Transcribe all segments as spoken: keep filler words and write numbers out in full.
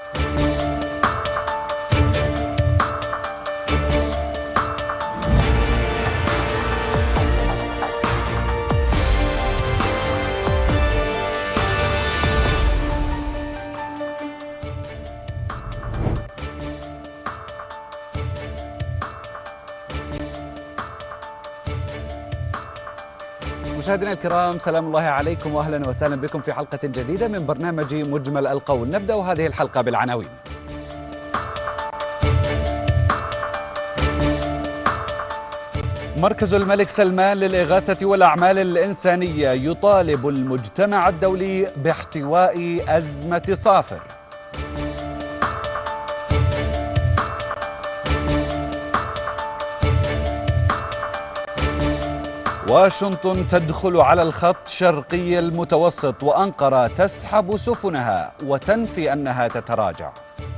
مشاهدينا الكرام، سلام الله عليكم واهلا وسهلا بكم في حلقة جديدة من برنامج مجمل القول. نبدأ هذه الحلقة بالعناوين. مركز الملك سلمان للإغاثة والأعمال الإنسانية يطالب المجتمع الدولي باحتواء أزمة صافر. واشنطن تدخل على الخط شرقي المتوسط، وأنقرة تسحب سفنها وتنفي أنها تتراجع.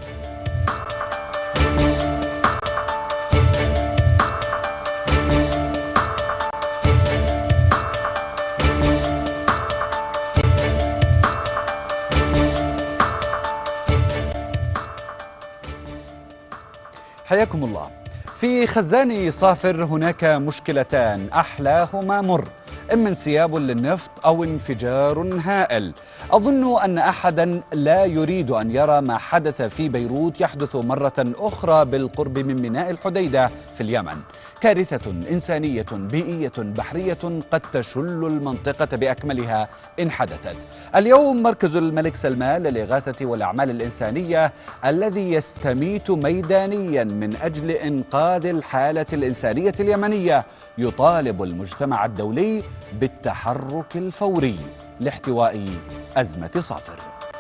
حياكم الله. في خزان صافر هناك مشكلتان أحلاهما مر، إما انسياب للنفط أو انفجار هائل. أظن أن أحدا لا يريد أن يرى ما حدث في بيروت يحدث مرة أخرى بالقرب من ميناء الحديدة في اليمن. كارثة إنسانية بيئية بحرية قد تشل المنطقة بأكملها إن حدثت. اليوم مركز الملك سلمان للإغاثة والأعمال الإنسانية الذي يستميت ميدانيا من أجل إنقاذ الحالة الإنسانية اليمنية يطالب المجتمع الدولي بالتحرك الفوري لاحتواء أزمة صافر.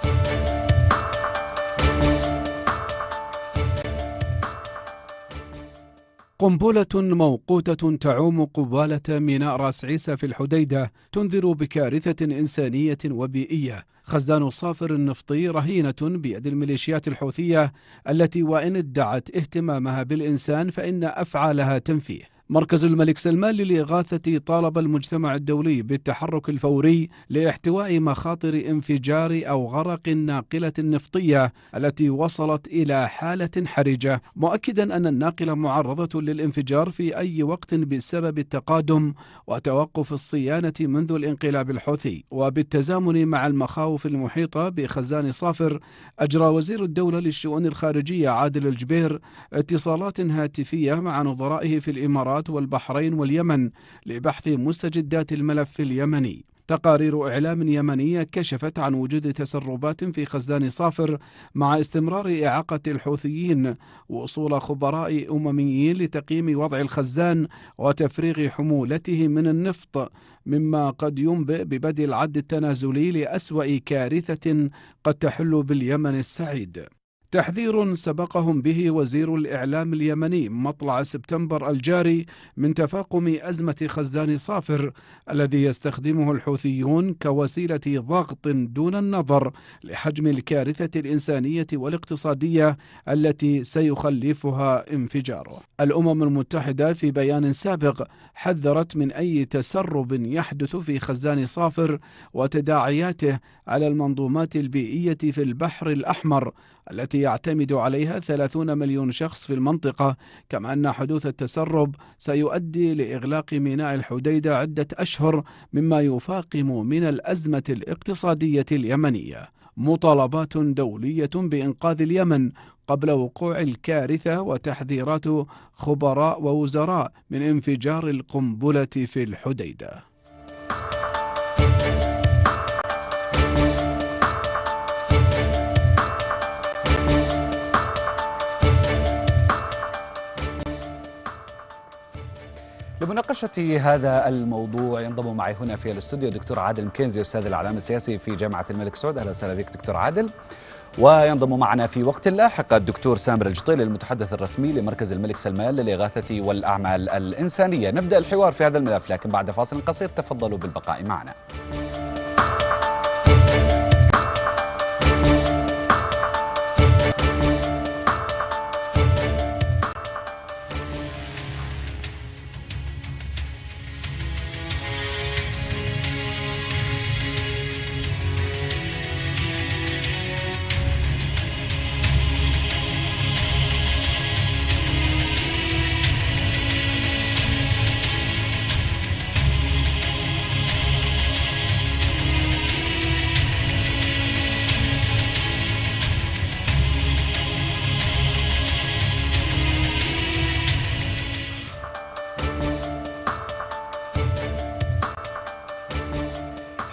قنبلة موقوتة تعوم قبالة ميناء راس عيسى في الحديدة تنذر بكارثة إنسانية وبيئية. خزان صافر النفطي رهينة بيد الميليشيات الحوثية التي وإن ادعت اهتمامها بالإنسان فإن أفعالها تنفيه. مركز الملك سلمان للإغاثة طالب المجتمع الدولي بالتحرك الفوري لاحتواء مخاطر انفجار أو غرق الناقلة النفطية التي وصلت إلى حالة حرجة، مؤكدا أن الناقلة معرضة للانفجار في أي وقت بسبب التقادم وتوقف الصيانة منذ الانقلاب الحوثي. وبالتزامن مع المخاوف المحيطة بخزان صافر، أجرى وزير الدولة للشؤون الخارجية عادل الجبير اتصالات هاتفية مع نظرائه في الإمارات والبحرين واليمن لبحث مستجدات الملف اليمني. تقارير إعلام يمنية كشفت عن وجود تسربات في خزان صافر مع استمرار إعاقة الحوثيين وصول خبراء أمميين لتقييم وضع الخزان وتفريغ حمولته من النفط، مما قد ينبئ ببدء العد التنازلي لأسوأ كارثة قد تحل باليمن السعيد. تحذير سبقهم به وزير الإعلام اليمني مطلع سبتمبر الجاري من تفاقم أزمة خزان صافر الذي يستخدمه الحوثيون كوسيلة ضغط دون النظر لحجم الكارثة الإنسانية والاقتصادية التي سيخلفها انفجاره. الأمم المتحدة في بيان سابق حذرت من أي تسرب يحدث في خزان صافر وتداعياته على المنظومات البيئية في البحر الأحمر التي يعتمد عليها ثلاثون مليون شخص في المنطقة، كما أن حدوث التسرب سيؤدي لإغلاق ميناء الحديدة عدة أشهر مما يفاقم من الأزمة الاقتصادية اليمنية. مطالبات دولية بإنقاذ اليمن قبل وقوع الكارثة وتحذيرات خبراء ووزراء من انفجار القنبلة في الحديدة. لمناقشة هذا الموضوع ينضم معي هنا في الاستوديو دكتور عادل مكنزي، أستاذ الإعلام السياسي في جامعة الملك سعود. أهلا وسهلا بك دكتور عادل. وينضم معنا في وقت لاحق الدكتور سامر الجطيلي المتحدث الرسمي لمركز الملك سلمان للإغاثة والأعمال الإنسانية. نبدأ الحوار في هذا الملف لكن بعد فاصل قصير، تفضلوا بالبقاء معنا.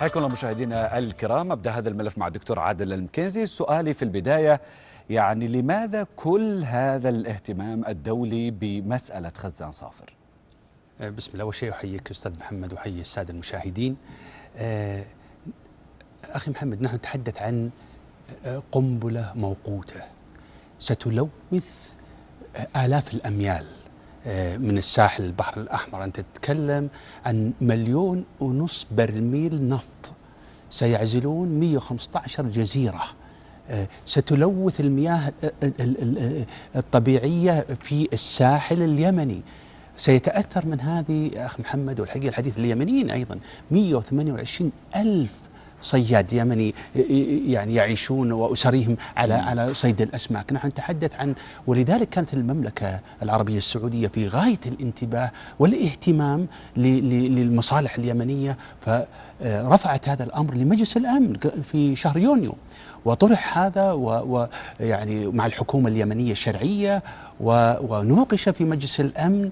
حياكم الله مشاهدينا الكرام. أبدأ هذا الملف مع الدكتور عادل المكنزي. سؤالي في البداية، يعني لماذا كل هذا الاهتمام الدولي بمسألة خزان صافر؟ بسم الله. أول شيء أحييك أستاذ محمد وأحيي السادة المشاهدين. أخي محمد، نحن نتحدث عن قنبلة موقوتة ستلوث آلاف الأميال من الساحل البحر الأحمر. أنت تتكلم عن مليون ونص برميل نفط سيعزلون مئة وخمسة عشر جزيرة، ستلوث المياه الطبيعية في الساحل اليمني. سيتأثر من هذه أخ محمد، والحقيقة الحديث اليمنيين أيضا مئة وثمانية وعشرين ألف صياد يمني يعني يعيشون وأسرهم على على صيد الأسماك. نحن نتحدث عن، ولذلك كانت المملكة العربية السعودية في غاية الانتباه والاهتمام للمصالح اليمنية، فرفعت هذا الأمر لمجلس الأمن في شهر يونيو، وطرح هذا ويعني مع الحكومة اليمنية الشرعية، ونوقش في مجلس الأمن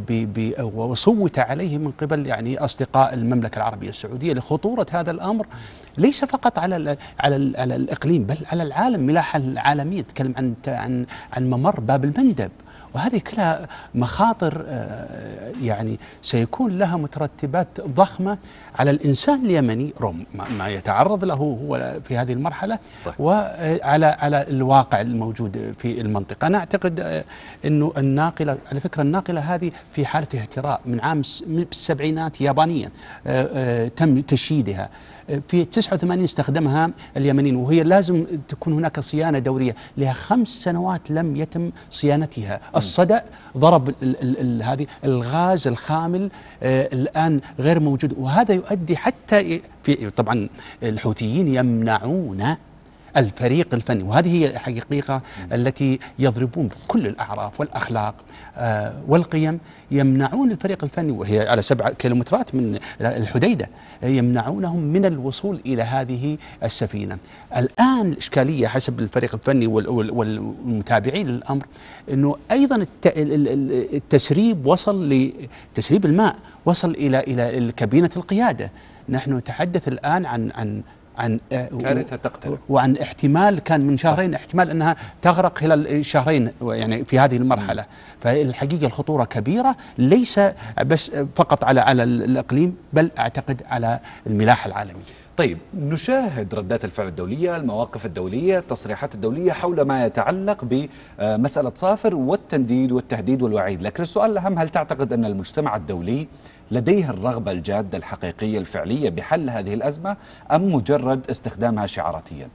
وصوت عليه من قبل يعني أصدقاء المملكة العربية السعودية لخطورة هذا الأمر، ليس فقط على على على الإقليم بل على العالم. ملاحة العالمية تتكلم عن عن عن ممر باب المندب، وهذه كلها مخاطر يعني سيكون لها مترتبات ضخمة على الإنسان اليمني رغم ما يتعرض له هو في هذه المرحلة، طيب. وعلى على الواقع الموجود في المنطقة. أنا أعتقد أنه الناقلة، على فكرة الناقلة هذه في حالة اهتراء من عام السبعينات يابانيا، تم تشييدها في تسعة وثمانين استخدمها اليمنيين، وهي لازم تكون هناك صيانة دورية. لها خمس سنوات لم يتم صيانتها. الصدأ ضرب ال ال هذه الغاز الخامل آه الآن غير موجود، وهذا يؤدي حتى في طبعا الحوثيين يمنعون الفريق الفني، وهذه هي حقيقة التي يضربون بكل الأعراف والأخلاق آه والقيم، يمنعون الفريق الفني وهي على سبع كيلومترات من الحديدة، يمنعونهم من الوصول إلى هذه السفينة. الآن الإشكالية حسب الفريق الفني والمتابعين للأمر أنه أيضا التسريب وصل لتسريب الماء وصل إلى إلى كابينة القيادة. نحن نتحدث الآن عن عن عن كارثة تقترب، وعن احتمال كان من شهرين احتمال أنها تغرق خلال شهرين يعني في هذه المرحلة. فالحقيقة الخطورة كبيرة، ليس بس فقط على على الإقليم بل أعتقد على الملاحة العالمية. طيب، نشاهد ردات الفعل الدولية، المواقف الدولية، التصريحات الدولية حول ما يتعلق بمسألة صافر والتنديد والتهديد والوعيد، لكن السؤال الأهم، هل تعتقد أن المجتمع الدولي لديه الرغبة الجادة الحقيقية الفعلية بحل هذه الأزمة أم مجرد استخدامها شعاراتيا؟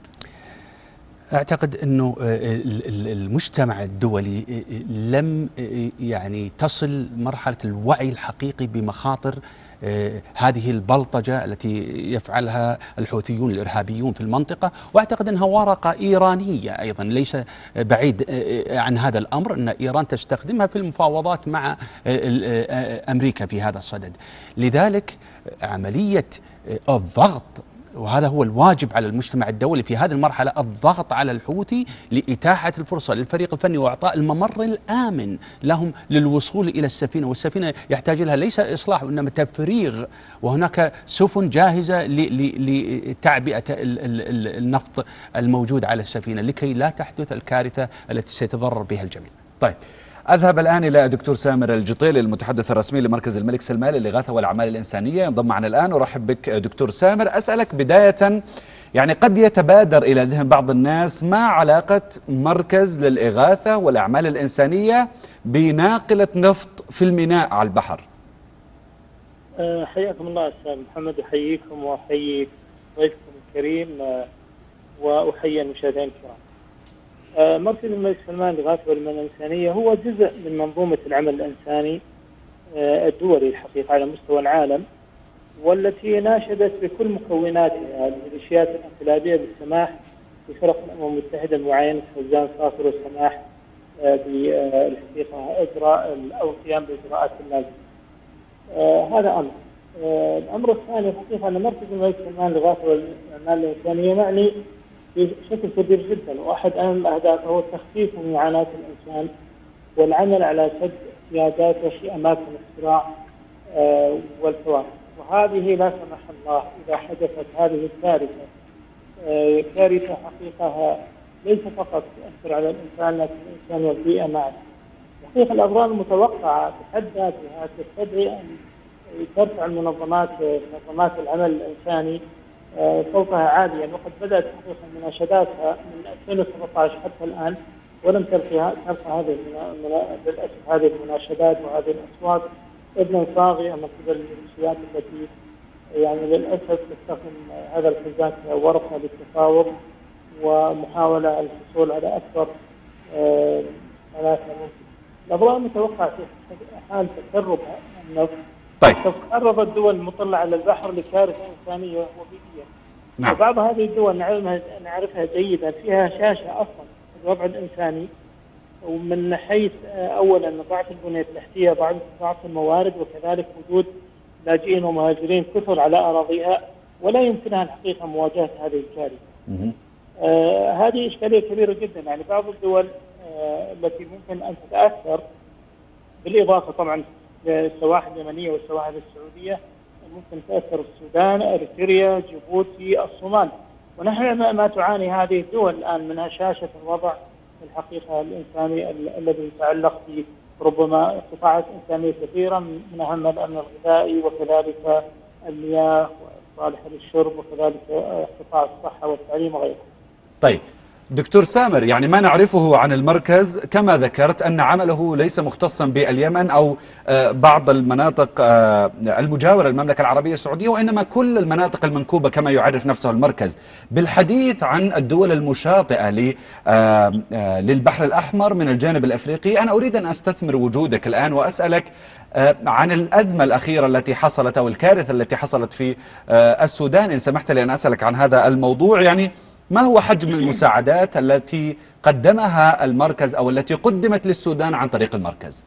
أعتقد أنه المجتمع الدولي لم يعني تصل مرحلة الوعي الحقيقي بمخاطر هذه البلطجة التي يفعلها الحوثيون الإرهابيون في المنطقة، وأعتقد أنها ورقة إيرانية أيضا، ليس بعيد عن هذا الأمر أن إيران تستخدمها في المفاوضات مع أمريكا في هذا الصدد. لذلك عملية الضغط، وهذا هو الواجب على المجتمع الدولي في هذه المرحلة، الضغط على الحوثي لإتاحة الفرصة للفريق الفني وإعطاء الممر الآمن لهم للوصول إلى السفينة، والسفينة يحتاج لها ليس إصلاح وإنما تفريغ، وهناك سفن جاهزة لتعبئة النفط الموجود على السفينة لكي لا تحدث الكارثة التي سيتضرر بها الجميع. طيب، أذهب الآن إلى دكتور سامر الجطيلي المتحدث الرسمي لمركز الملك سلمان للإغاثة والأعمال الإنسانية، ينضم معنا الآن. أرحب بك دكتور سامر. أسألك بداية، يعني قد يتبادر إلى ذهن بعض الناس ما علاقة مركز للإغاثة والأعمال الإنسانية بناقلة نفط في الميناء على البحر؟ حياكم الله أستاذ محمد، أحييكم وأحيي ضيفكم الكريم وأحيي المشاهدين الكرام. مركز الملك سلمان للإغاثة والأعمال الإنسانية هو جزء من منظومة العمل الإنساني الدولي الحقيقة على مستوى العالم، والتي ناشدت بكل مكوناتها الميليشيات الانقلابية بالسماح بفرق الأمم المتحدة معاينة خزان صافر والسماح بالحقيقة إجراء أو القيام بإجراءات اللازمة. هذا أمر. الأمر الثاني الحقيقة أن مركز الملك سلمان للإغاثة والأعمال الإنسانية معني بشكل كبير جدا، واحد اهم اهدافه هو تخفيف من معاناه الانسان والعمل على سد احتياجاته في اماكن الصراع والكوارث، وهذه لا سمح الله إذا حدثت هذه الكارثة آه كارثة حقيقة ليس فقط تؤثر على الإنسان لكن الإنسان والبيئة معه. حقيقة الأضرار المتوقعة بحد ذاتها تستدعي أن ترفع المنظمات منظمات العمل الإنساني صوتها عاليا، وقد بدأت حقيقة مناشداتها من ألفين وسبعة عشر حتى الآن ولم ترفع ترفع هذه للأسف هذه المناشدات وهذه الأصوات ابن صاغية من قبل الميليشيات التي يعني للأسف تستخدم هذا الخزان كورقة للتفاوض ومحاولة الحصول على أكثر منافع ممكن. الأضرار المتوقعة في حال تسرب النفط. طيب. تعرض الدول المطلة على البحر لكارثة إنسانية وبيئية. نعم. وبعض هذه الدول نعلمها نعرفها جيدا فيها شاشة أصلا الوضع الإنساني، ومن حيث أولا ضعف البنية التحتية، ضعف الموارد، وكذلك وجود لاجئين ومهاجرين كثر على أراضيها ولا يمكنها الحقيقة مواجهة هذه الكارثة. آه هذه إشكالية كبيرة جدا. يعني بعض الدول آه التي ممكن أن تتأثر، بالإضافة طبعا للسواحل اليمنية والسواحل السعودية، ممكن تأثر السودان، إريتريا، جيبوتي، الصومال. ونحن ما تعاني هذه الدول الآن من هشاشة الوضع الحقيقة الإنساني الذي يتعلق بربما قطاعات إنسانية كثيرة من أهم الأمن الغذائي وكذلك المياه والصالحة للشرب وكذلك قطاع الصحة والتعليم وغيرها. طيب دكتور سامر، يعني ما نعرفه عن المركز كما ذكرت أن عمله ليس مختصا باليمن أو بعض المناطق المجاورة للمملكة العربية السعودية، وإنما كل المناطق المنكوبة كما يعرف نفسه المركز. بالحديث عن الدول المشاطئة للبحر الأحمر من الجانب الأفريقي، أنا أريد أن أستثمر وجودك الآن وأسألك عن الأزمة الأخيرة التي حصلت أو الكارثة التي حصلت في السودان، إن سمحت لي أن أسألك عن هذا الموضوع. يعني ما هو حجم المساعدات التي قدمها المركز أو التي قدمت للسودان عن طريق المركز؟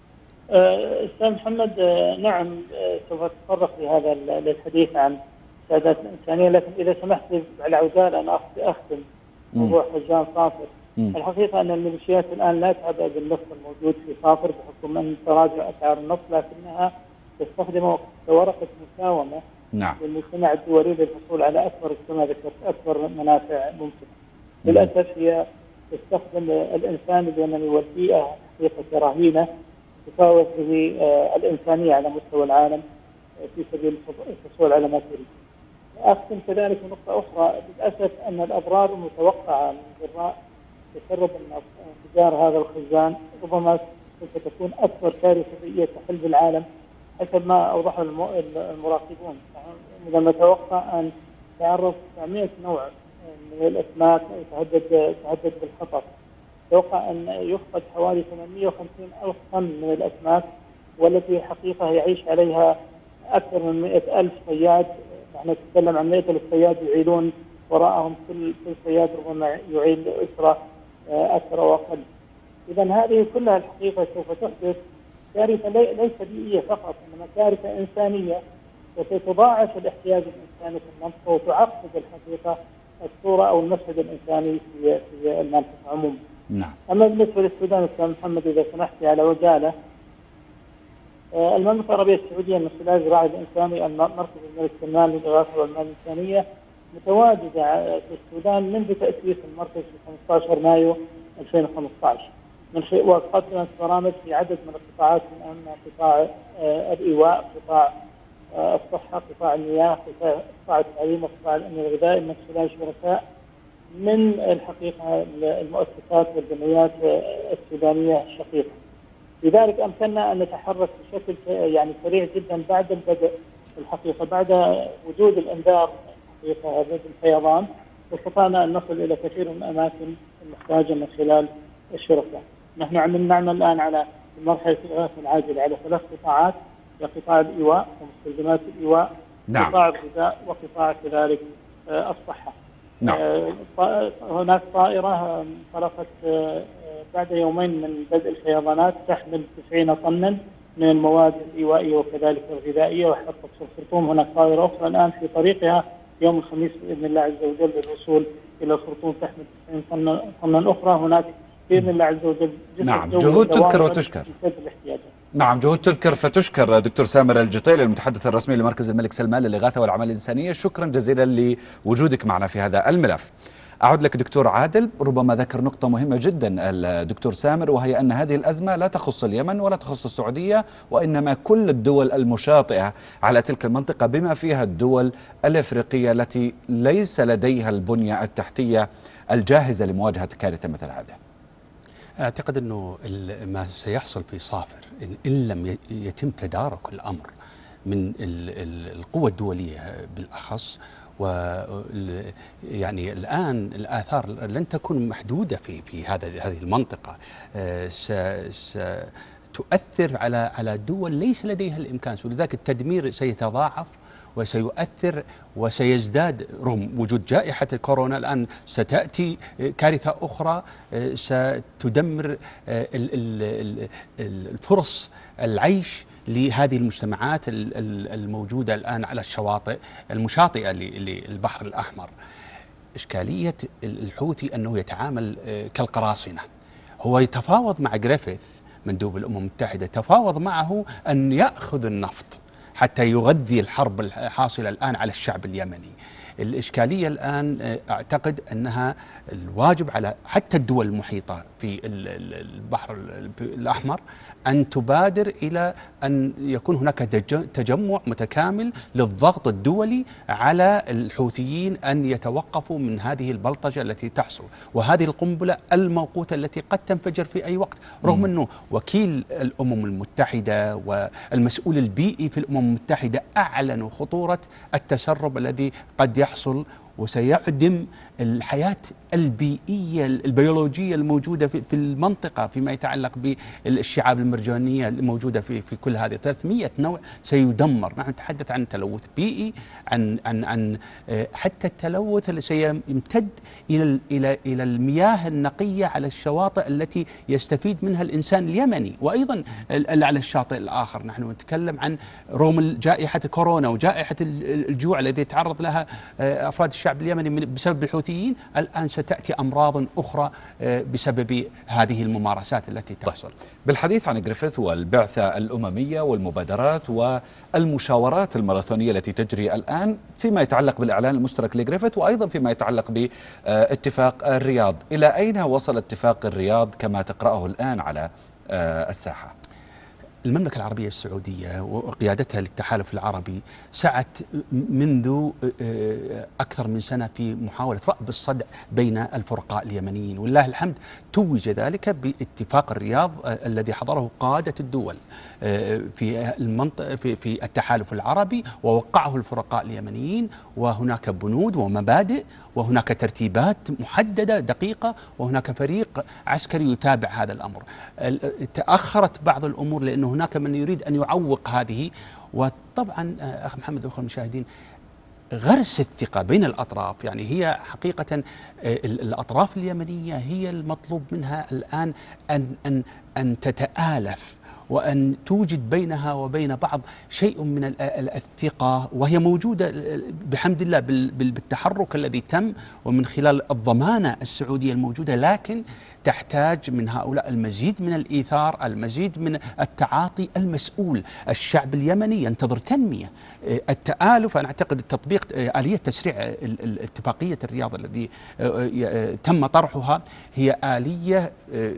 أستاذ محمد، نعم سوف أتطرق لهذا للحديث عن السعادات الإنسانية، لكن إذا سمحت لي على عجالة أنا أختم موضوع خزان صافر. الحقيقة أن الميليشيات الآن لا تعبأ بالنفط الموجود في صافر بحكم أن تراجع أسعار النفط، لكنها تستخدمه كورقة مساومة نعم. للمجتمع الدولي للحصول على أكبر كما ذكرت أكبر منافع ممكنة. للأسف هي تستخدم الإنسان اليمني والبيئة حقيقة كرهينة تفاوت به الإنسانية على مستوى العالم في سبيل الحصول على ما تريد. أختم كذلك نقطة أخرى، للأسف أن الأضرار المتوقعة من جراء تسرب النفط انفجار هذا الخزان ربما سوف تكون أكثر كارثة بيئية تحل بالعالم حسب ما أوضحه المراقبون. إذا نتوقع أن تعرض تسعمائة نوع من الأسماك تهدد تهدد بالخطر. توقع أن يفقد حوالي ثمانمائة وخمسين ألف طن من الأسماك، والتي حقيقة يعيش عليها أكثر من مئة ألف صياد. نحن نتكلم عن مئة ألف صياد يعيلون وراءهم كل كل صياد ربما يعيل أسرة أكثر وأقل. إذا هذه كلها الحقيقة سوف تحدث كارثة ليس بيئية فقط، إنما كارثة إنسانية وستضاعف الاحتياج الإنساني في المنطقة وتعقد الحقيقة الصورة أو المشهد الإنساني في في المنطقة عموما. نعم. أما بالنسبة للسودان أستاذ محمد، إذا سمحت لي على وجالة، المملكة العربية السعودية من خلال الراعي الإنساني المركز الملك سلمان للإغاثة والمال الإنسانية متواجدة في السودان منذ تأسيس المركز في خمسة عشر مايو ألفين وخمسة عشر، من وقدمت برامج في عدد من القطاعات من أهم قطاع الإيواء، قطاع الصحة، قطاع المياه، قطاع التعليم، وقطاع الأمن الغذائي، من خلال شركاء من الحقيقة المؤسسات والجمعيات السودانية الشقيقة. لذلك أمكننا أن نتحرك بشكل يعني سريع جدا بعد البدء الحقيقة، بعد وجود الإنذار الحقيقة هذا الفيضان، واستطعنا أن نصل إلى كثير من الأماكن المحتاجة من خلال الشركاء. نحن عم نعمل الآن على مرحلة الإغاثة العاجلة على ثلاث قطاعات، قطاع الإيواء ومستلزمات الإيواء، نعم. قطاع الغذاء، وقطاع كذلك الصحة. نعم. هناك طائرة انطلقت بعد يومين من بدء الفيضانات تحمل تسعين طنا من المواد الإيوائية وكذلك الغذائية، وحطت في الخرطوم. هناك طائرة أخرى الآن في طريقها يوم الخميس بإذن الله عز وجل للوصول إلى الخرطوم تحمل تسعين طنا طنا أخرى. هناك بإذن الله عز وجل نعم جهود تذكر وتشكر. نعم، جهود تذكر فتشكر. دكتور سامر الجطيلي المتحدث الرسمي لمركز الملك سلمان للإغاثة والأعمال الإنسانية، شكرا جزيلا لوجودك معنا في هذا الملف. أعود لك دكتور عادل، ربما ذكر نقطة مهمة جدا الدكتور سامر، وهي أن هذه الأزمة لا تخص اليمن ولا تخص السعودية، وإنما كل الدول المشاطئة على تلك المنطقة بما فيها الدول الإفريقية التي ليس لديها البنية التحتية الجاهزة لمواجهة كارثة مثل هذه. أعتقد أنه ما سيحصل في صافر إن لم يتم تدارك الأمر من القوى الدولية بالأخص، و يعني الآن الآثار لن تكون محدودة في في هذا هذه المنطقة، ستؤثر على على دول ليس لديها الإمكان، ولذلك التدمير سيتضاعف وسيؤثر وسيزداد رغم وجود جائحة الكورونا. الآن ستأتي كارثة أخرى ستدمر الفرص العيش لهذه المجتمعات الموجودة الآن على الشواطئ المشاطئة للبحر الأحمر. إشكالية الحوثي أنه يتعامل كالقراصنة. هو يتفاوض مع غريفيث مندوب الأمم المتحدة، تفاوض معه أن يأخذ النفط حتى يغذي الحرب الحاصلة الآن على الشعب اليمني. الإشكالية الآن أعتقد أنها الواجب على حتى الدول المحيطة في البحر الأحمر أن تبادر إلى أن يكون هناك تجمع متكامل للضغط الدولي على الحوثيين أن يتوقفوا من هذه البلطجة التي تحصل، وهذه القنبلة الموقوتة التي قد تنفجر في أي وقت، رغم أنه وكيل الأمم المتحدة والمسؤول البيئي في الأمم المتحدة أعلنوا خطورة التسرب الذي قد يحصل وسيعدم الحياة البيئية البيولوجية الموجودة في المنطقة فيما يتعلق بالشعاب المرجانية الموجودة في في كل هذه ثلاثمئة نوع سيدمر. نحن نتحدث عن تلوث بيئي، عن عن عن حتى التلوث اللي سيمتد إلى إلى إلى المياه النقية على الشواطئ التي يستفيد منها الإنسان اليمني، وأيضا على الشاطئ الآخر. نحن نتكلم عن رغم جائحة كورونا وجائحة الجوع التي تعرض لها أفراد الشعب اليمني بسبب الحوثيين، الآن ستأتي أمراض أخرى بسبب هذه الممارسات التي تحصل. طيب. بالحديث عن غريفيث والبعثة الأممية والمبادرات والمشاورات الماراثونية التي تجري الآن فيما يتعلق بالإعلان المشترك لغريفيث، وأيضا فيما يتعلق باتفاق الرياض، إلى أين وصل اتفاق الرياض كما تقرأه الآن على الساحة؟ المملكة العربية السعودية وقيادتها للتحالف العربي سعت منذ أكثر من سنة في محاولة رأب الصدع بين الفرقاء اليمنيين، والله الحمد توج ذلك باتفاق الرياض الذي حضره قادة الدول في المنطقة في في التحالف العربي، ووقعه الفرقاء اليمنيين، وهناك بنود ومبادئ وهناك ترتيبات محددة دقيقة، وهناك فريق عسكري يتابع هذا الأمر. تأخرت بعض الأمور لأنه هناك من يريد أن يعوق هذه، وطبعا أخ محمد وأخوة المشاهدين غرس الثقة بين الأطراف، يعني هي حقيقة الأطراف اليمنية هي المطلوب منها الآن أن أن أن تتآلف وأن توجد بينها وبين بعض شيء من الثقة، وهي موجودة بحمد الله بالتحرك الذي تم ومن خلال الضمانة السعودية الموجودة، لكن تحتاج من هؤلاء المزيد من الإيثار، المزيد من التعاطي المسؤول. الشعب اليمني ينتظر تنمية، التآلف. أنا أعتقد التطبيق آلية تسريع اتفاقية الرياض الذي تم طرحها هي آلية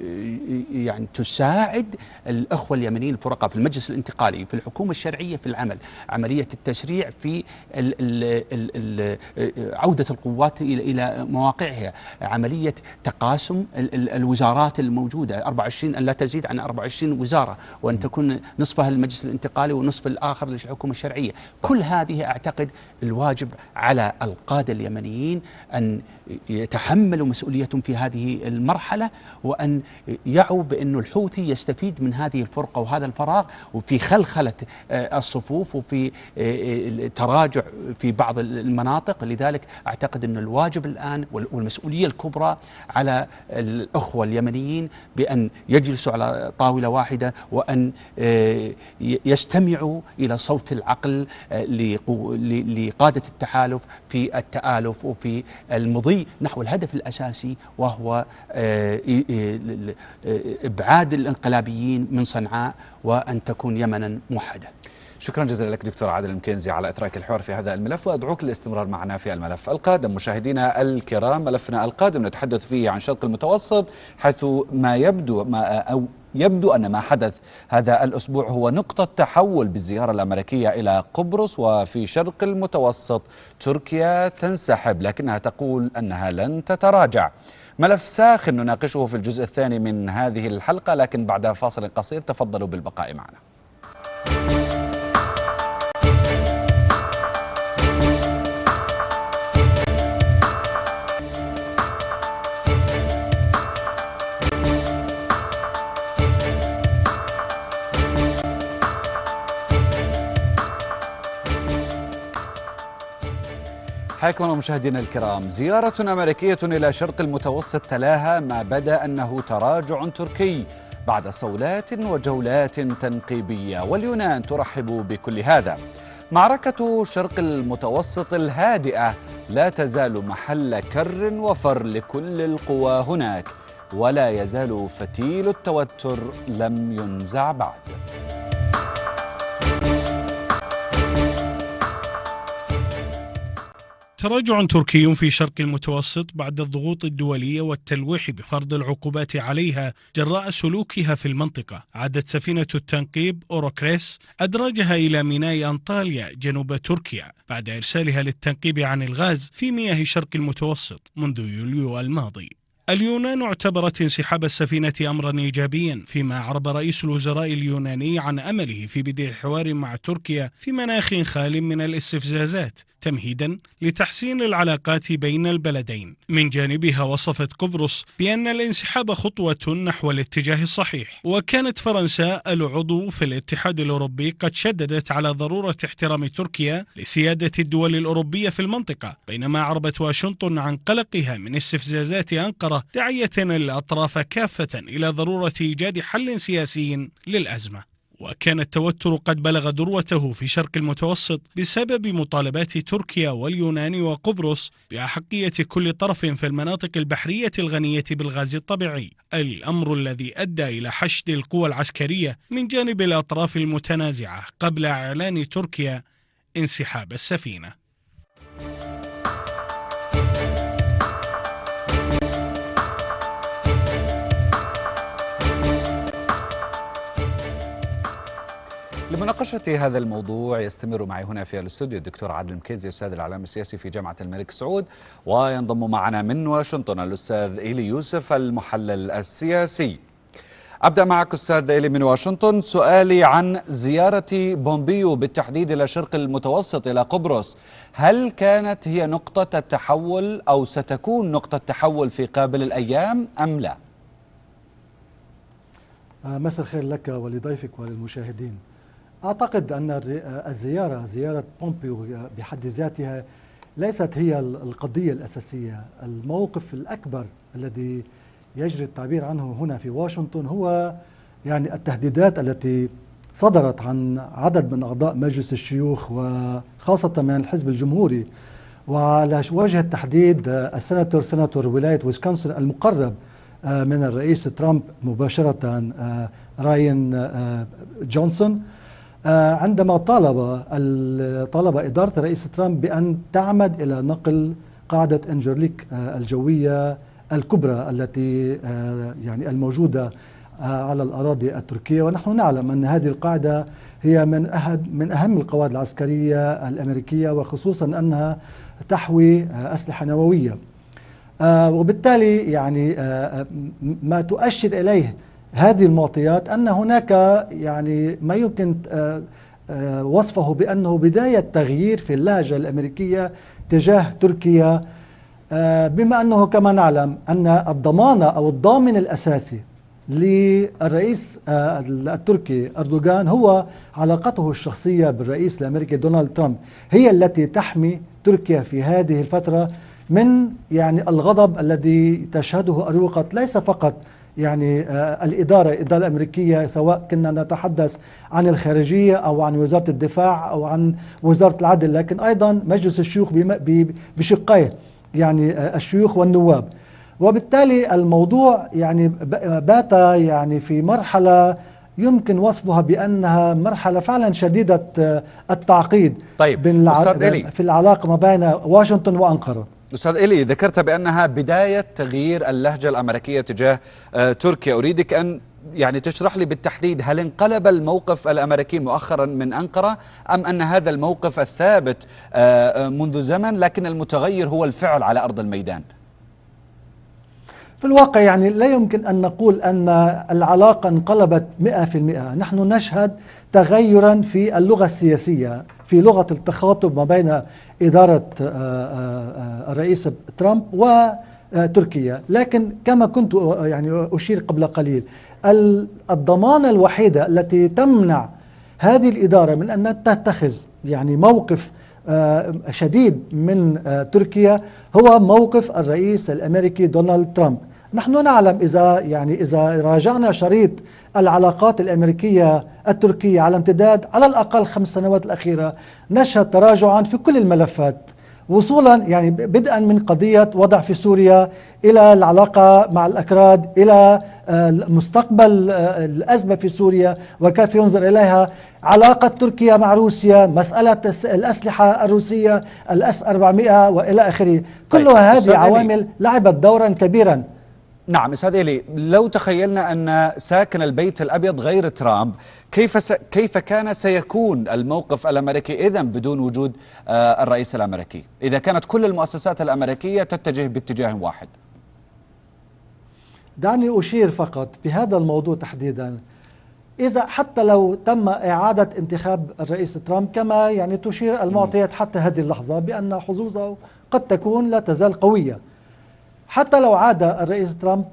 يعني تساعد الأخوة اليمنيين الفرقاء في المجلس الانتقالي في الحكومة الشرعية في العمل، عملية التسريع في ال ال ال عودة القوات إلى مواقعها، عملية تقاسم الوزارات الموجودة أربعة وعشرين أن لا تزيد عن أربعة وعشرين وزارة، وأن تكون نصفها للمجلس الانتقالي ونصف الآخر للحكومة الشرعية. كل هذه أعتقد الواجب على القادة اليمنيين أن يتحملوا مسؤوليتهم في هذه المرحلة، وأن يعوا بأن الحوثي يستفيد من هذه الفرقة وهذا الفراغ وفي خلخلة الصفوف وفي تراجع في بعض المناطق. لذلك أعتقد أن الواجب الآن والمسؤولية الكبرى على الأخوة الأخوة اليمنيين بأن يجلسوا على طاولة واحدة وأن يستمعوا إلى صوت العقل لقادة التحالف في التآلف وفي المضي نحو الهدف الأساسي، وهو إبعاد الانقلابيين من صنعاء وأن تكون يمنا موحدة. شكرا جزيلا لك دكتور عادل المكنزي على إثراك الحوار في هذا الملف، وأدعوك للاستمرار معنا في الملف القادم. مشاهدينا الكرام، ملفنا القادم نتحدث فيه عن شرق المتوسط، حيث ما يبدو ما أو يبدو أن ما حدث هذا الأسبوع هو نقطة تحول بالزيارة الأمريكية إلى قبرص. وفي شرق المتوسط تركيا تنسحب، لكنها تقول أنها لن تتراجع. ملف ساخن نناقشه في الجزء الثاني من هذه الحلقة، لكن بعد فاصل قصير. تفضلوا بالبقاء معنا. حياكم الله مشاهدينا الكرام. زيارة أمريكية إلى شرق المتوسط تلاها ما بدا أنه تراجع تركي بعد صولات وجولات تنقيبية، واليونان ترحب بكل هذا. معركة شرق المتوسط الهادئة لا تزال محل كر وفر لكل القوى هناك، ولا يزال فتيل التوتر لم ينزع بعد. تراجع تركي في شرق المتوسط بعد الضغوط الدولية والتلويح بفرض العقوبات عليها جراء سلوكها في المنطقة. عادت سفينة التنقيب أوروكريس أدراجها إلى ميناء أنطاليا جنوب تركيا بعد إرسالها للتنقيب عن الغاز في مياه شرق المتوسط منذ يوليو الماضي. اليونان اعتبرت انسحاب السفينة أمرا إيجابيا، فيما أعرب رئيس الوزراء اليوناني عن أمله في بدء حوار مع تركيا في مناخ خال من الاستفزازات تمهيدا لتحسين العلاقات بين البلدين. من جانبها وصفت قبرص بأن الانسحاب خطوة نحو الاتجاه الصحيح، وكانت فرنسا العضو في الاتحاد الأوروبي قد شددت على ضرورة احترام تركيا لسيادة الدول الأوروبية في المنطقة، بينما أعربت واشنطن عن قلقها من استفزازات أنقرة داعية الأطراف كافة إلى ضرورة إيجاد حل سياسي للأزمة. وكان التوتر قد بلغ ذروته في شرق المتوسط بسبب مطالبات تركيا واليونان وقبرص بأحقية كل طرف في المناطق البحرية الغنية بالغاز الطبيعي، الأمر الذي أدى إلى حشد القوى العسكرية من جانب الأطراف المتنازعة قبل إعلان تركيا انسحاب السفينة. لمناقشة هذا الموضوع يستمر معي هنا في الاستوديو الدكتور عادل المكنزي، أستاذ الإعلام السياسي في جامعة الملك سعود، وينضم معنا من واشنطن الأستاذ إيلي يوسف المحلل السياسي. أبدأ معك أستاذ إيلي من واشنطن. سؤالي عن زيارة بومبيو بالتحديد إلى شرق المتوسط إلى قبرص، هل كانت هي نقطة التحول أو ستكون نقطة تحول في قابل الأيام أم لا؟ مساء الخير لك ولضيفك وللمشاهدين. أعتقد أن الزيارة زيارة بومبيو بحد ذاتها ليست هي القضية الأساسية. الموقف الأكبر الذي يجري التعبير عنه هنا في واشنطن هو يعني التهديدات التي صدرت عن عدد من أعضاء مجلس الشيوخ وخاصة من الحزب الجمهوري، وعلى وجه التحديد السناتور سناتور ولاية ويسكونسن المقرب من الرئيس ترامب مباشرة راين جونسون، عندما طالب طالب إدارة الرئيس ترامب بأن تعمد إلى نقل قاعدة إنجرليك الجوية الكبرى التي يعني الموجودة على الأراضي التركية. ونحن نعلم أن هذه القاعدة هي من أحد من أهم القواعد العسكرية الأمريكية، وخصوصا أنها تحوي أسلحة نووية. وبالتالي يعني ما تؤشر إليه هذه المعطيات أن هناك يعني ما يمكن وصفه بأنه بداية تغيير في اللهجة الأمريكية تجاه تركيا، بما أنه كما نعلم أن الضمانة أو الضامن الأساسي للرئيس التركي أردوغان هو علاقته الشخصية بالرئيس الأمريكي دونالد ترامب، هي التي تحمي تركيا في هذه الفترة من يعني الغضب الذي تشهده أروقة، ليس فقط يعني آه الإدارة الإدارة الأمريكية، سواء كنا نتحدث عن الخارجية أو عن وزارة الدفاع أو عن وزارة العدل، لكن أيضا مجلس الشيوخ بشقيه، يعني آه الشيوخ والنواب. وبالتالي الموضوع يعني بات يعني في مرحلة يمكن وصفها بأنها مرحلة فعلا شديدة التعقيد. طيب أستاذ إلي، في العلاقة ما بين واشنطن وأنقرة. أستاذ إلي، ذكرت بأنها بداية تغيير اللهجة الأمريكية تجاه تركيا، أريدك أن يعني تشرح لي بالتحديد، هل انقلب الموقف الأمريكي مؤخرا من أنقرة، أم أن هذا الموقف الثابت منذ زمن لكن المتغير هو الفعل على أرض الميدان؟ في الواقع يعني لا يمكن أن نقول أن العلاقة انقلبت مئة في المئة. نحن نشهد تغيرا في اللغة السياسية، في لغة التخاطب ما بين إدارة الرئيس ترامب وتركيا. لكن كما كنت يعني أشير قبل قليل، الضمانة الوحيدة التي تمنع هذه الإدارة من أن تتخذ يعني موقف شديد من تركيا هو موقف الرئيس الأمريكي دونالد ترامب. نحن نعلم إذا يعني إذا راجعنا شريط العلاقات الأمريكية التركية على امتداد على الأقل خمس سنوات الأخيرة، نشهد تراجعا في كل الملفات، وصولا يعني بدءا من قضية وضع في سوريا إلى العلاقة مع الأكراد، إلى مستقبل الأزمة في سوريا وكيف ينظر إليها، علاقة تركيا مع روسيا، مسألة الأسلحة الروسية الأس أربعمئة وإلى آخره. كلها هذه عوامل لعبت دورا كبيرا. نعم أستاذ إلي، لو تخيلنا أن ساكن البيت الأبيض غير ترامب، كيف س... كيف كان سيكون الموقف الأمريكي إذن بدون وجود آه الرئيس الأمريكي، إذا كانت كل المؤسسات الأمريكية تتجه باتجاه واحد؟ دعني أشير فقط بهذا الموضوع تحديدا، إذا حتى لو تم إعادة انتخاب الرئيس ترامب كما يعني تشير المعطيات حتى هذه اللحظة بأن حظوظه قد تكون لا تزال قوية، حتى لو عاد الرئيس ترامب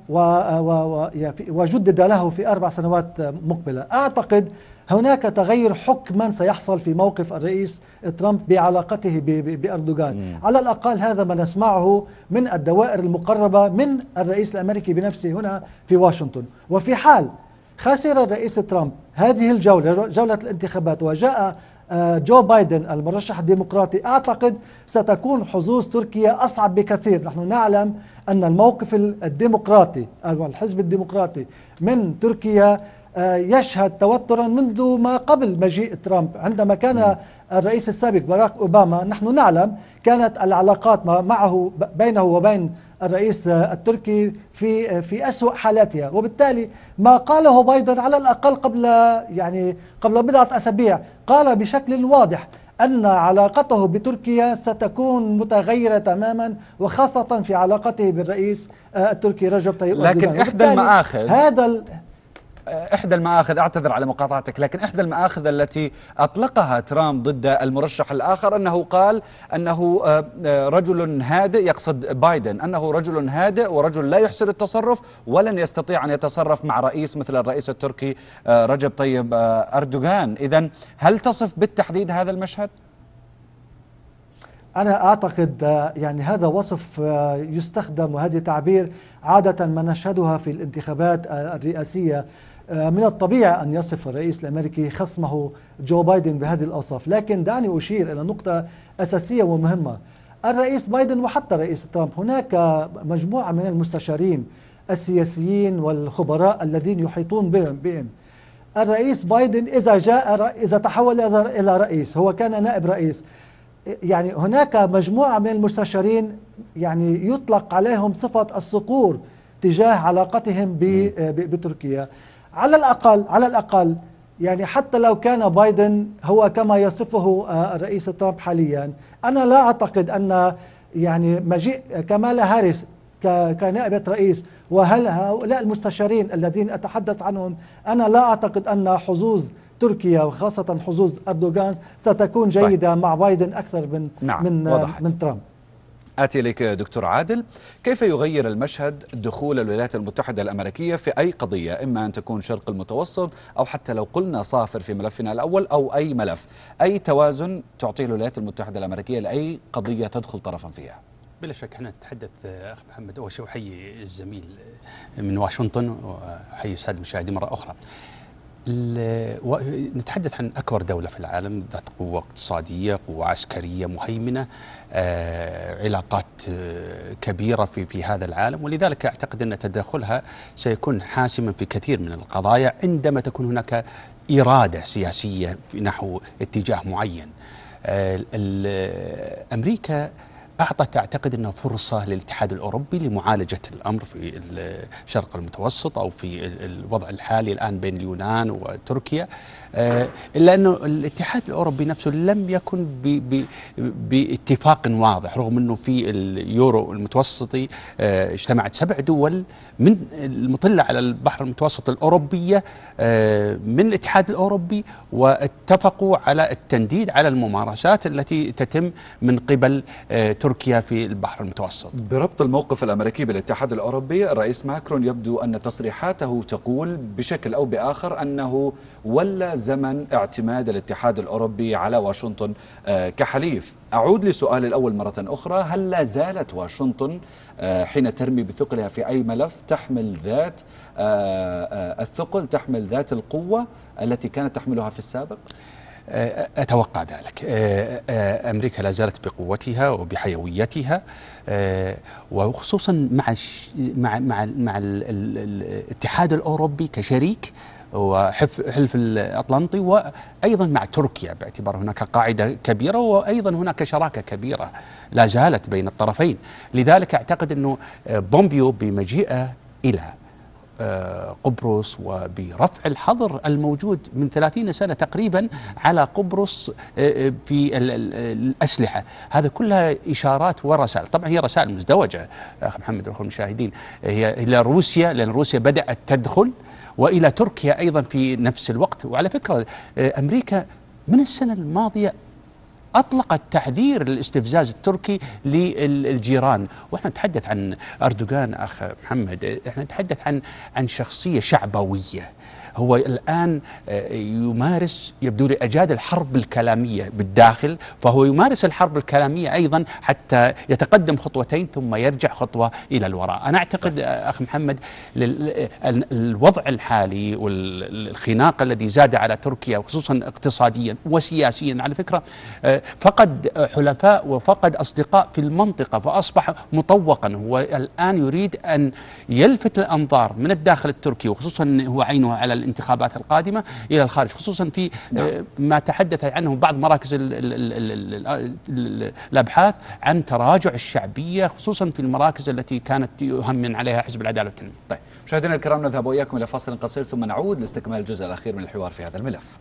وجدد له في أربع سنوات مقبلة، أعتقد هناك تغير حكما سيحصل في موقف الرئيس ترامب بعلاقته بأردوغان. على الأقل هذا ما نسمعه من الدوائر المقربة من الرئيس الأمريكي بنفسه هنا في واشنطن. وفي حال خسر الرئيس ترامب هذه الجولة، جولة الانتخابات، وجاء جو بايدن المرشح الديمقراطي، أعتقد ستكون حظوظ تركيا أصعب بكثير. نحن نعلم أن الموقف الديمقراطي أو الحزب الديمقراطي من تركيا يشهد توترا منذ ما قبل مجيء ترامب. عندما كان الرئيس السابق باراك أوباما نحن نعلم كانت العلاقات معه بينه وبين الرئيس التركي في في أسوأ حالاتها، وبالتالي ما قاله بايدن على الأقل قبل يعني قبل بضعة أسابيع قال بشكل واضح أن علاقته بتركيا ستكون متغيرة تماما، وخاصة في علاقته بالرئيس التركي رجب طيب أردوغان. لكن إحدى المآخذ هذا إحدى المآخذ أعتذر على مقاطعتك، لكن إحدى المآخذ التي أطلقها ترامب ضد المرشح الآخر أنه قال أنه رجل هادئ، يقصد بايدن، أنه رجل هادئ ورجل لا يحسن التصرف ولن يستطيع أن يتصرف مع رئيس مثل الرئيس التركي رجب طيب أردوغان. إذن هل تصف بالتحديد هذا المشهد؟ أنا أعتقد يعني هذا وصف يستخدم، وهذه تعبير عادة ما نشهدها في الانتخابات الرئاسية. من الطبيعي أن يصف الرئيس الأمريكي خصمه جو بايدن بهذه الأوصاف، لكن دعني أشير إلى نقطة أساسية ومهمة. الرئيس بايدن وحتى الرئيس ترامب هناك مجموعة من المستشارين السياسيين والخبراء الذين يحيطون بهم بهم الرئيس بايدن إذا جاء إذا تحول إلى رئيس، هو كان نائب رئيس، يعني هناك مجموعة من المستشارين يعني يطلق عليهم صفة الصقور تجاه علاقتهم بتركيا. على الأقل على الأقل يعني حتى لو كان بايدن هو كما يصفه الرئيس ترامب حاليا، أنا لا أعتقد أن يعني مجيء كامالا هاريس كنائبة رئيس وهل هؤلاء المستشارين الذين أتحدث عنهم، أنا لا أعتقد أن حظوظ تركيا وخاصة حظوظ أردوغان ستكون جيدة طيب. مع بايدن أكثر من نعم. من وضحت. من ترامب. آتي إليك دكتور عادل، كيف يغير المشهد دخول الولايات المتحدة الأمريكية في أي قضية، إما أن تكون شرق المتوسط أو حتى لو قلنا صافر في ملفنا الأول أو أي ملف، أي توازن تعطيه الولايات المتحدة الأمريكية لأي قضية تدخل طرفا فيها؟ بلا شك احنا نتحدث اخ محمد، اول شيء احيي الزميل من واشنطن واحيي الساده المشاهدين مره اخرى. نتحدث عن اكبر دوله في العالم ذات قوه اقتصاديه، قوه عسكريه مهيمنه، آه، علاقات آه، كبيره في في هذا العالم، ولذلك اعتقد ان تدخلها سيكون حاسما في كثير من القضايا عندما تكون هناك اراده سياسيه نحو اتجاه معين. آه، امريكا أعطت أعتقد أنه فرصة للاتحاد الأوروبي لمعالجة الأمر في الشرق المتوسط أو في الوضع الحالي الآن بين اليونان وتركيا، إلا أنه الاتحاد الأوروبي نفسه لم يكن باتفاق واضح، رغم أنه في اليورو المتوسطي اجتمعت سبع دول من المطلة على البحر المتوسط الأوروبية من الاتحاد الأوروبي، واتفقوا على التنديد على الممارسات التي تتم من قبل تركيا في البحر المتوسط. بربط الموقف الأمريكي بالاتحاد الأوروبي، الرئيس ماكرون يبدو أن تصريحاته تقول بشكل أو بآخر أنه ولا زمن اعتماد الاتحاد الأوروبي على واشنطن كحليف. أعود لسؤالي الأول مرة أخرى، هل لا زالت واشنطن حين ترمي بثقلها في أي ملف تحمل ذات الثقل، تحمل ذات القوة التي كانت تحملها في السابق؟ أتوقع ذلك. أمريكا لا زالت بقوتها وبحيويتها، وخصوصا مع مع مع, مع الاتحاد الأوروبي كشريك وحلف الأطلنطي، وأيضا مع تركيا باعتبار هناك قاعدة كبيرة وأيضا هناك شراكة كبيرة لا زالت بين الطرفين. لذلك أعتقد أنه بومبيو بمجيئه إلى قبرص وبرفع الحظر الموجود من ثلاثين سنة تقريبا على قبرص في الأسلحة، هذا كلها إشارات ورسائل. طبعا هي رسائل مزدوجة أخي محمد والأخوة المشاهدين، هي إلى روسيا لأن روسيا بدأت تدخل، وإلى تركيا أيضا في نفس الوقت. وعلى فكرة أمريكا من السنة الماضية أطلقت تحذير الاستفزاز التركي للجيران، واحنا نتحدث عن أردوغان أخ محمد، احنا نتحدث عن عن شخصية شعبوية، هو الآن يمارس يبدو لي أجاد الحرب الكلامية بالداخل، فهو يمارس الحرب الكلامية أيضا حتى يتقدم خطوتين ثم يرجع خطوة إلى الوراء. أنا أعتقد أخ محمد الوضع الحالي والخناق الذي زاد على تركيا وخصوصا اقتصاديا وسياسيا، على فكرة فقد حلفاء وفقد أصدقاء في المنطقة، فأصبح مطوقا. هو الآن يريد أن يلفت الأنظار من الداخل التركي، وخصوصا هو عينه على الانتخابات القادمة إلى الخارج، خصوصا في نعم. ما تحدث عنه بعض مراكز ال ال ال ال الأبحاث عن تراجع الشعبية، خصوصا في المراكز التي كانت يهمن عليها حزب العدالة والتنمية. طيب مشاهدينا الكرام، نذهب وإياكم إلى فاصل قصير ثم نعود لاستكمال الجزء الأخير من الحوار في هذا الملف.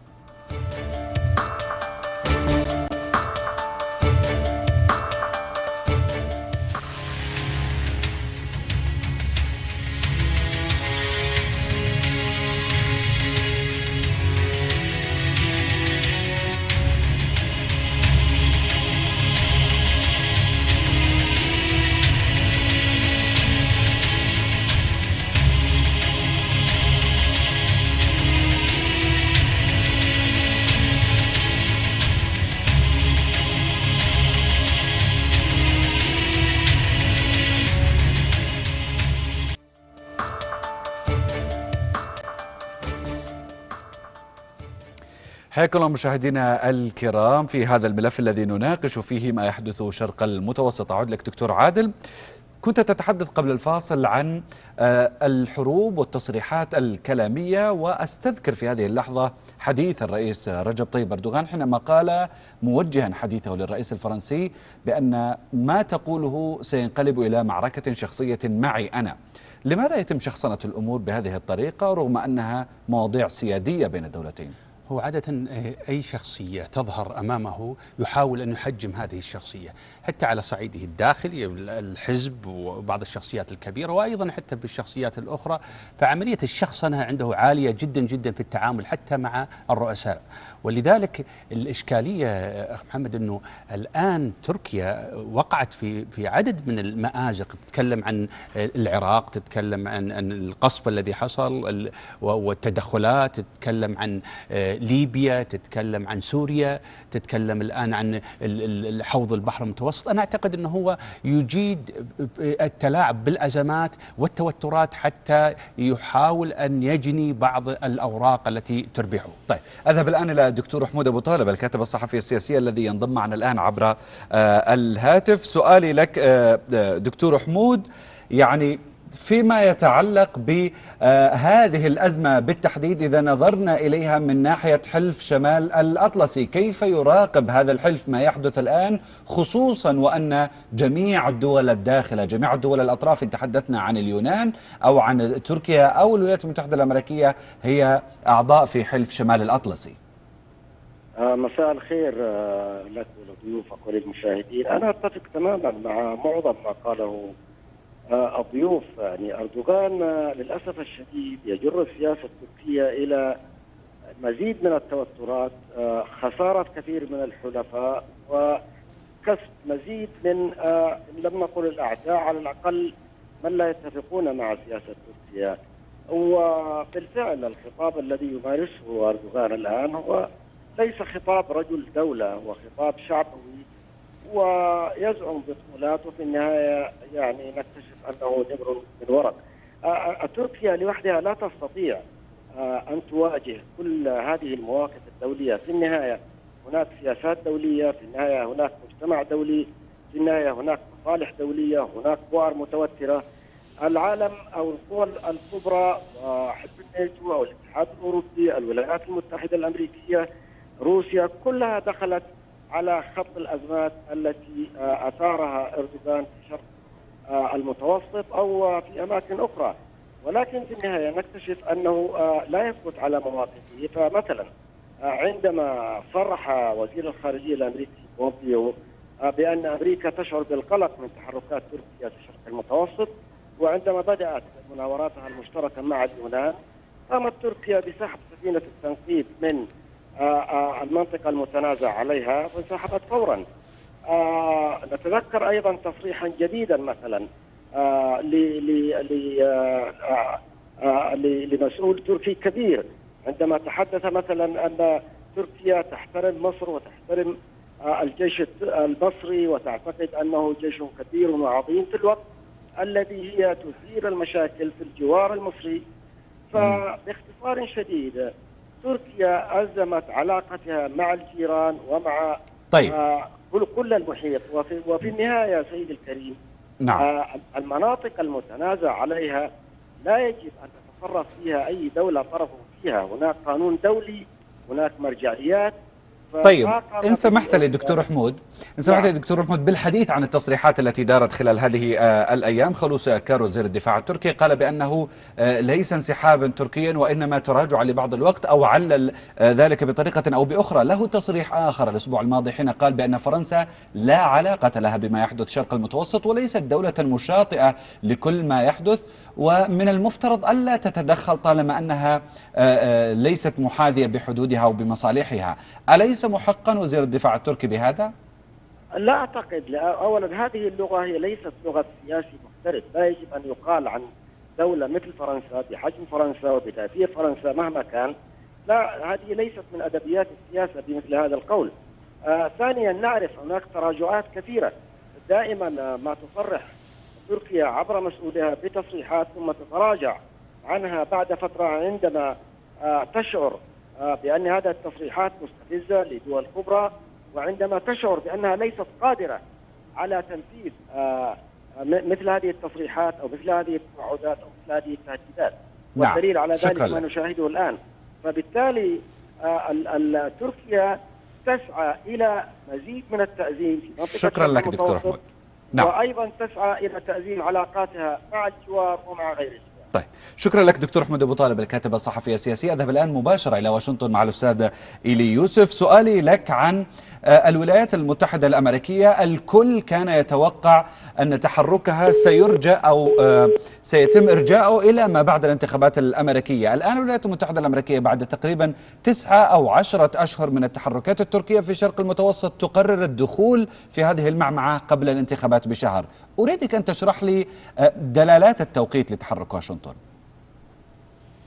حياكم الله مشاهدينا الكرام في هذا الملف الذي نناقش فيه ما يحدث شرق المتوسط. أعود لك دكتور عادل، كنت تتحدث قبل الفاصل عن الحروب والتصريحات الكلامية، وأستذكر في هذه اللحظة حديث الرئيس رجب طيب أردوغان حينما قال موجها حديثه للرئيس الفرنسي بأن ما تقوله سينقلب إلى معركة شخصية معي أنا. لماذا يتم شخصنة الأمور بهذه الطريقة رغم أنها مواضيع سيادية بين الدولتين؟ هو عادة أي شخصية تظهر أمامه يحاول أن يحجم هذه الشخصية حتى على صعيده الداخلي، الحزب وبعض الشخصيات الكبيرة، وأيضا حتى بالشخصيات الأخرى. فعملية الشخصنة عنده عالية جدا جدا في التعامل حتى مع الرؤساء. ولذلك الإشكالية أخ محمد أنه الآن تركيا وقعت في في عدد من المآزق، تتكلم عن العراق، تتكلم عن عن القصف الذي حصل والتدخلات، تتكلم عن ليبيا، تتكلم عن سوريا، تتكلم الآن عن حوض البحر المتوسط. أنا أعتقد أنه هو يجيد التلاعب بالأزمات والتوترات حتى يحاول أن يجني بعض الأوراق التي تربحه. طيب أذهب الآن إلى الدكتور حمود أبو طالب الكاتب الصحفي السياسي الذي ينضم معنا الآن عبر الهاتف. سؤالي لك دكتور حمود، يعني فيما يتعلق بهذه الأزمة بالتحديد إذا نظرنا إليها من ناحية حلف شمال الأطلسي، كيف يراقب هذا الحلف ما يحدث الآن، خصوصا وأن جميع الدول الداخلة، جميع الدول الأطراف، إن تحدثنا عن اليونان أو عن تركيا أو الولايات المتحدة الأمريكية، هي أعضاء في حلف شمال الأطلسي؟ مساء الخير لك ولضيوفك وللمشاهدين. أنا أتفق تماما مع معظم ما قاله الضيوف. يعني أردوغان للأسف الشديد يجر السياسة التركية إلى مزيد من التوترات، خسارة كثير من الحلفاء، وكسب مزيد من لم نقل الأعداء، على الأقل من لا يتفقون مع سياسة تركيا. وبالفعل الخطاب الذي يمارسه أردوغان الآن هو ليس خطاب رجل دولة، هو خطاب شعبوي ويزعم بطولات، وفي النهاية يعني نكتشف أنه نمر من ورق. تركيا لوحدها لا تستطيع أن تواجه كل هذه المواقف الدولية. في النهاية هناك سياسات دولية، في النهاية هناك مجتمع دولي، في النهاية هناك مصالح دولية، هناك بؤر متوترة. العالم أو الدول الكبرى وحزب الناتو أو الاتحاد الأوروبي، الولايات المتحدة الأمريكية، روسيا، كلها دخلت على خط الأزمات التي أثارها أردوغان في شرق المتوسط أو في أماكن أخرى. ولكن في النهاية نكتشف أنه لا يثبت على مواقفه. فمثلا عندما صرح وزير الخارجية الأمريكي بومبيو بأن أمريكا تشعر بالقلق من تحركات تركيا في شرق المتوسط، وعندما بدأت مناوراتها المشتركة مع اليونان قامت تركيا بسحب سفينة التنقيب من المنطقة المتنازع عليها وانسحبت فورا. نتذكر أيضا تصريحا جديدا مثلا لمسؤول تركي كبير عندما تحدث مثلا أن تركيا تحترم مصر وتحترم الجيش المصري وتعتقد أنه جيش كبير وعظيم، في الوقت الذي هي تثير المشاكل في الجوار المصري. فباختصار شديد تركيا أزمت علاقتها مع الجيران ومع طيب. آه كل المحيط. وفي, وفي النهاية سيدي الكريم، نعم. آه المناطق المتنازع عليها لا يجب أن تتصرف فيها أي دولة طرف فيها. هناك قانون دولي، هناك مرجعيات. طيب إن سمحت لي دكتور حمود، إن سمحت لي دكتور حمود بالحديث عن التصريحات التي دارت خلال هذه الأيام. خلوص كارو وزير الدفاع التركي قال بأنه ليس انسحابا تركيا وإنما تراجعا لبعض الوقت، أو علل ذلك بطريقة أو بأخرى. له تصريح آخر الأسبوع الماضي حين قال بأن فرنسا لا علاقة لها بما يحدث شرق المتوسط وليست دولة مشاطئة لكل ما يحدث، ومن المفترض ألا تتدخل طالما أنها ليست محاذية بحدودها وبمصالحها. أليس محقا وزير الدفاع التركي بهذا؟ لا أعتقد. أولا هذه اللغة هي ليست لغة سياسي محترف. لا يجب أن يقال عن دولة مثل فرنسا بحجم فرنسا وبتأثير فرنسا مهما كان. لا، هذه ليست من أدبيات السياسة بمثل هذا القول. آه ثانيا نعرف هناك تراجعات كثيرة. دائما ما تصرح تركيا عبر مسؤوليها بتصريحات ثم تتراجع عنها بعد فترة عندما آه تشعر آه بأن هذه التصريحات مستفزة لدول كبرى، وعندما تشعر بأنها ليست قادرة على تنفيذ آه مثل هذه التصريحات أو مثل هذه التوعدات أو مثل هذه التهديدات. نعم. والدليل على ذلك ما لك. نشاهده الآن. فبالتالي آه تركيا تسعى إلى مزيد من التأزيم في منطقة شكرا لك دكتور حمود. نعم. وأيضا تسعى إلى تأزيم علاقاتها مع الجوار ومع غيره. طيب شكرا لك دكتور حمود أبو طالب الكاتب الصحفي السياسي. أذهب الآن مباشرة إلى واشنطن مع الأستاذ إيلي يوسف. سؤالي لك عن الولايات المتحدة الأمريكية. الكل كان يتوقع أن تحركها سيرجع أو سيتم إرجاعه إلى ما بعد الانتخابات الأمريكية. الآن الولايات المتحدة الأمريكية بعد تقريبا تسعة أو عشرة أشهر من التحركات التركية في شرق المتوسط تقرر الدخول في هذه المعمعة قبل الانتخابات بشهر. أريدك أن تشرح لي دلالات التوقيت لتحرك واشنطن.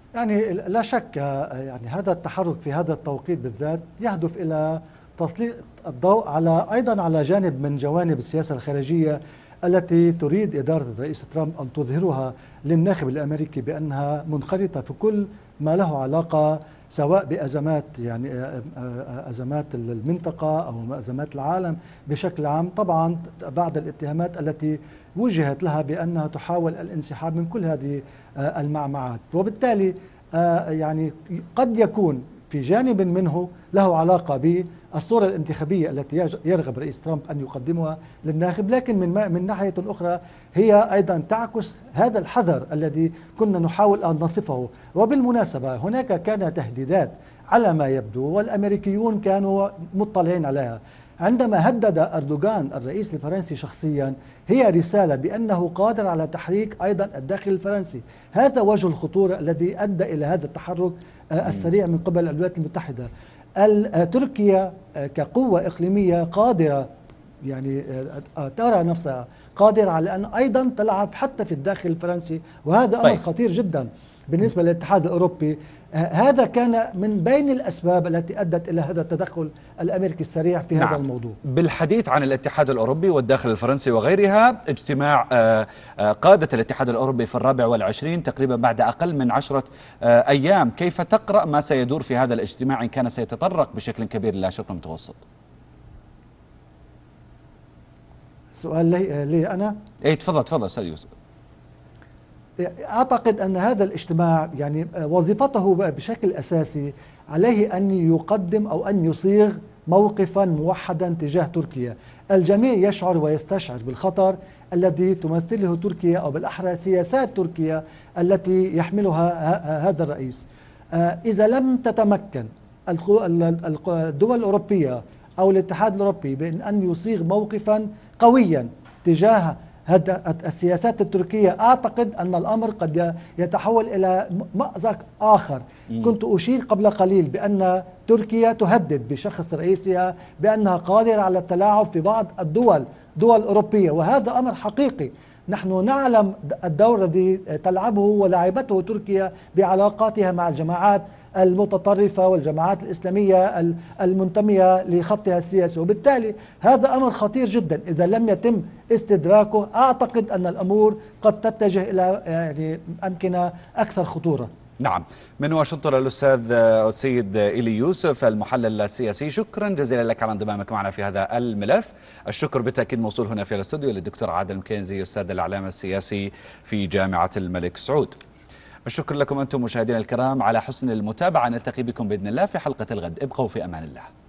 يعني لا شك يعني هذا التحرك في هذا التوقيت بالذات يهدف إلى تسليط الضوء على أيضا على جانب من جوانب السياسة الخارجية التي تريد إدارة الرئيس ترامب أن تظهرها للناخب الأمريكي بأنها منخرطة في كل ما له علاقة سواء بأزمات يعني أزمات المنطقة أو أزمات العالم بشكل عام، طبعا بعد الاتهامات التي وجهت لها بأنها تحاول الانسحاب من كل هذه المعمعات. وبالتالي يعني قد يكون في جانب منه له علاقة بالصورة الانتخابية التي يرغب رئيس ترامب أن يقدمها للناخب، لكن من من ناحية أخرى هي أيضا تعكس هذا الحذر الذي كنا نحاول أن نصفه. وبالمناسبة هناك كان تهديدات على ما يبدو والأمريكيون كانوا مطلعين عليها. عندما هدد أردوغان الرئيس الفرنسي شخصيا هي رسالة بأنه قادر على تحريك أيضا الداخل الفرنسي. هذا وجه الخطورة الذي أدى إلى هذا التحرك السريع من قبل الولايات المتحدة. تركيا كقوة إقليمية قادرة يعني ترى نفسها قادرة على أن أيضا تلعب حتى في الداخل الفرنسي، وهذا أمر طيب. خطير جدا بالنسبة للاتحاد الأوروبي. هذا كان من بين الأسباب التي أدت إلى هذا التدخل الأمريكي السريع في نعم. هذا الموضوع. بالحديث عن الاتحاد الأوروبي والداخل الفرنسي وغيرها، اجتماع قادة الاتحاد الأوروبي في الرابع والعشرين تقريبا بعد أقل من عشرة أيام، كيف تقرأ ما سيدور في هذا الاجتماع إن كان سيتطرق بشكل كبير إلى الشرق المتوسط؟ سؤال لي, لي أنا؟ أي تفضل تفضل أستاذ يوسف. أعتقد أن هذا الاجتماع يعني وظيفته بشكل أساسي عليه أن يقدم أو أن يصيغ موقفا موحدا تجاه تركيا. الجميع يشعر ويستشعر بالخطر الذي تمثله تركيا أو بالأحرى سياسات تركيا التي يحملها هذا الرئيس. إذا لم تتمكن الدول الأوروبية أو الاتحاد الأوروبي بأن أن يصيغ موقفا قويا تجاه السياسات التركية، أعتقد أن الأمر قد يتحول إلى مأزق آخر. م. كنت أشير قبل قليل بأن تركيا تهدد بشخص رئيسها بأنها قادرة على التلاعب في بعض الدول دول أوروبية، وهذا أمر حقيقي. نحن نعلم الدور الذي تلعبه ولعبته تركيا بعلاقاتها مع الجماعات المتطرفة والجماعات الإسلامية المنتمية لخطها السياسي، وبالتالي هذا أمر خطير جدا. إذا لم يتم استدراكه أعتقد أن الأمور قد تتجه إلى يعني أمكنة أكثر خطورة. نعم، من واشنطن الأستاذ السيد إيلي يوسف المحلل السياسي، شكرا جزيلا لك على انضمامك معنا في هذا الملف. الشكر بالتأكيد موصول هنا في الاستوديو للدكتور عادل مكنزي أستاذ الإعلام السياسي في جامعة الملك سعود. الشكر لكم أنتم مشاهدينا الكرام على حسن المتابعة، نلتقي بكم بإذن الله في حلقة الغد. ابقوا في أمان الله.